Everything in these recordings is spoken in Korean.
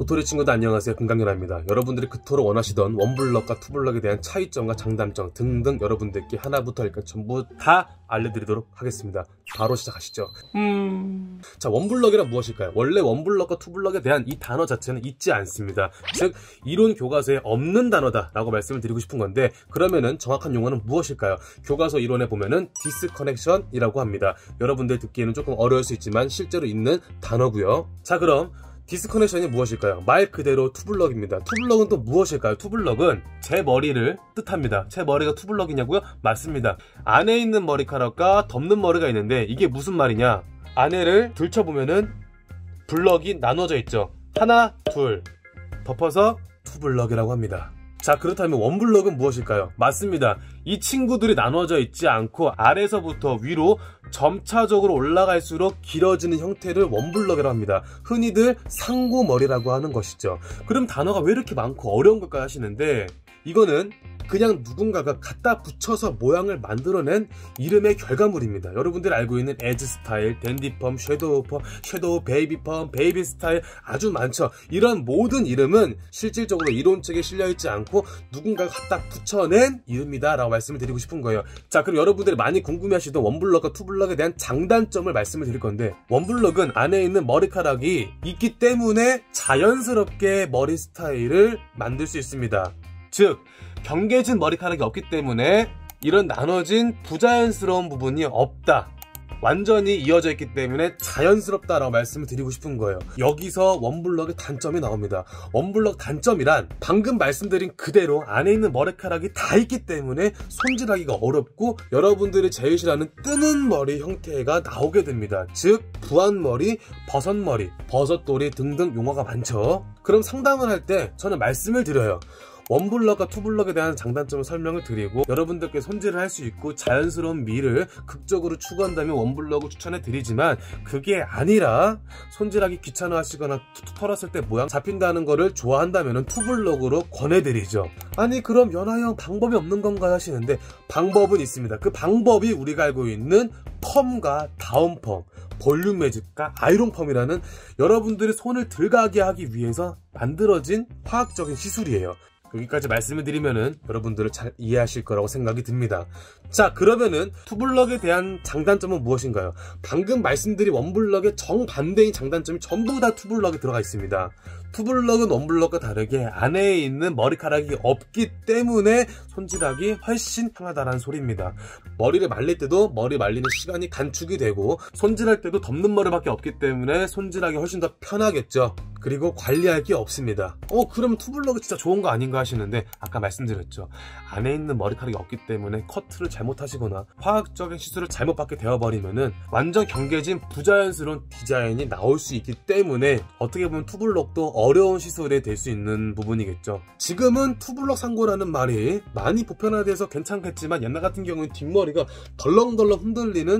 도토리 친구들 안녕하세요. 금강연아입니다. 여러분들이 그토록 원하시던 원블럭과 투블럭에 대한 차이점과 장단점 등등 여러분들께 하나부터 일까 전부 다 알려드리도록 하겠습니다. 바로 시작하시죠. 자, 원블럭이란 무엇일까요? 원래 원블럭과 투블럭에 대한 이 단어 자체는 있지 않습니다. 즉 이론 교과서에 없는 단어다 라고 말씀을 드리고 싶은 건데, 그러면은 정확한 용어는 무엇일까요? 교과서 이론에 보면은 디스커넥션이라고 합니다. 여러분들 듣기에는 조금 어려울 수 있지만 실제로 있는 단어고요. 자, 그럼 디스커넥션이 무엇일까요? 말 그대로 투블럭입니다. 투블럭은 또 무엇일까요? 투블럭은 제 머리를 뜻합니다. 제 머리가 투블럭이냐고요? 맞습니다. 안에 있는 머리카락과 덮는 머리가 있는데 이게 무슨 말이냐? 안에를 들춰보면은 블럭이 나눠져 있죠. 하나, 둘 덮어서 투블럭이라고 합니다. 자, 그렇다면 원블럭은 무엇일까요? 맞습니다. 이 친구들이 나눠져 있지 않고 아래서부터 위로 점차적으로 올라갈수록 길어지는 형태를 원블럭이라고 합니다. 흔히들 상고머리라고 하는 것이죠. 그럼 단어가 왜 이렇게 많고 어려운 걸까 하시는데, 이거는 그냥 누군가가 갖다 붙여서 모양을 만들어낸 이름의 결과물입니다. 여러분들이 알고 있는 에즈 스타일, 댄디 펌, 섀도우 펌, 섀도우 베이비 펌, 베이비 스타일 아주 많죠. 이런 모든 이름은 실질적으로 이론책에 실려있지 않고 누군가가 갖다 붙여낸 이름이다 라고 말씀을 드리고 싶은 거예요. 자, 그럼 여러분들이 많이 궁금해하시던 원블럭과 투블럭에 대한 장단점을 말씀을 드릴 건데, 원블럭은 안에 있는 머리카락이 있기 때문에 자연스럽게 머리 스타일을 만들 수 있습니다. 즉 경계진 머리카락이 없기 때문에 이런 나눠진 부자연스러운 부분이 없다, 완전히 이어져 있기 때문에 자연스럽다라고 말씀을 드리고 싶은 거예요. 여기서 원블럭의 단점이 나옵니다. 원블럭 단점이란 방금 말씀드린 그대로 안에 있는 머리카락이 다 있기 때문에 손질하기가 어렵고 여러분들이 제일 싫어하는 뜨는 머리 형태가 나오게 됩니다. 즉 부안머리, 버섯머리, 버섯돌이 등등 용어가 많죠. 그럼 상담을 할 때 저는 말씀을 드려요. 원블럭과 투블럭에 대한 장단점을 설명을 드리고 여러분들께 손질을 할 수 있고 자연스러운 미를 극적으로 추구한다면 원블럭을 추천해 드리지만, 그게 아니라 손질하기 귀찮아 하시거나 털었을 때 모양 잡힌다는 거를 좋아한다면 투블럭으로 권해드리죠. 아니 그럼 연아형 방법이 없는 건가요 하시는데, 방법은 있습니다. 그 방법이 우리가 알고 있는 펌과 다운펌, 볼륨 매직과 아이론 펌이라는 여러분들이 손을 들가게 하기 위해서 만들어진 화학적인 시술이에요. 여기까지 말씀을 드리면은 여러분들을 잘 이해하실 거라고 생각이 듭니다. 자, 그러면은 투블럭에 대한 장단점은 무엇인가요? 방금 말씀드린 원블럭의 정반대인 장단점이 전부 다 투블럭에 들어가 있습니다. 투블럭은 원블럭과 다르게 안에 있는 머리카락이 없기 때문에 손질하기 훨씬 편하다는 소리입니다. 머리를 말릴 때도 머리 말리는 시간이 단축이 되고, 손질할 때도 덮는 머리밖에 없기 때문에 손질하기 훨씬 더 편하겠죠. 그리고 관리할 게 없습니다. 그럼 투블럭이 진짜 좋은 거 아닌가 하시는데, 아까 말씀드렸죠. 안에 있는 머리카락이 없기 때문에 커트를 잘못하시거나 화학적인 시술을 잘못 받게 되어버리면은 완전 경계진 부자연스러운 디자인이 나올 수 있기 때문에 어떻게 보면 투블럭도 어려운 시술에 될 수 있는 부분이겠죠. 지금은 투블럭 상고라는 말이 많이 보편화돼서 괜찮겠지만, 옛날 같은 경우는 뒷머리가 덜렁덜렁 흔들리는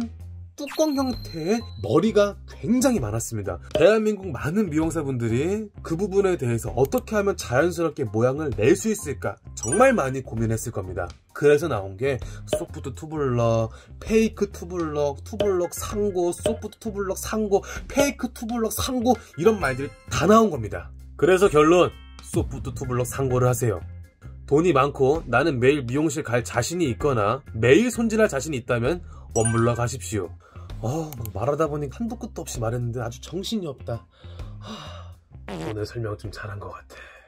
뚜껑 형태의 머리가 굉장히 많았습니다. 대한민국 많은 미용사분들이 그 부분에 대해서 어떻게 하면 자연스럽게 모양을 낼 수 있을까 정말 많이 고민했을 겁니다. 그래서 나온 게 소프트 투블럭, 페이크 투블럭, 투블럭 상고, 소프트 투블럭 상고, 페이크 투블럭 상고, 이런 말들이 다 나온 겁니다. 그래서 결론, 소프트 투블럭 상고를 하세요. 돈이 많고 나는 매일 미용실 갈 자신이 있거나 매일 손질할 자신이 있다면 원블럭 하십시오. 말하다 보니 한도 끝도 없이 말했는데 아주 정신이 없다. 오늘 설명 좀 잘한 것 같아.